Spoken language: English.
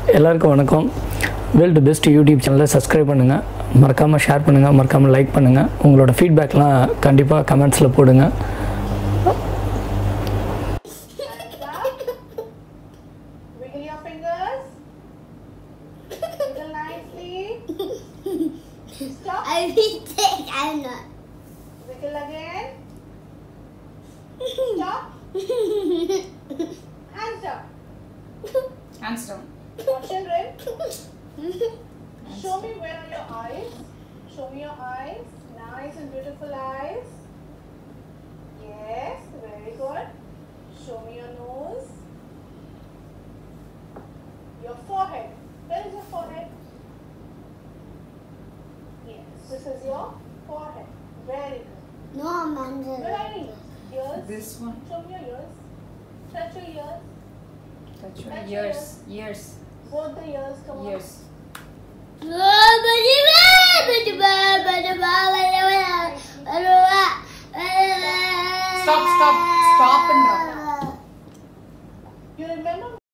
எல்லாருக்கும் வணக்கம். World best YouTube சேனலை சப்ஸ்கிரைப் பண்ணுங்கள், மறக்காமல் ஷேர் பண்ணுங்கள், மறக்காமல் லைக் பண்ணுங்கள். உங்களோட ஃபீட்பேக்லாம் கண்டிப்பாக கமெண்ட்ஸில் போடுங்க. Wiggle again. Stop. Hands down. Hands down. Now, children, show me where are your eyes. Show me your eyes. Nice and beautiful eyes. Yes, very good. Show me your nose. Your forehead. Where is your forehead? Yes, this is your forehead. Very good. No, Amanda. Where are your ears? This one. Show me your ears. Touch your ears. Touch your Touch ears. your Ears. Both the ears, come on. Ears. Stop. Stop. Stop and run. You remember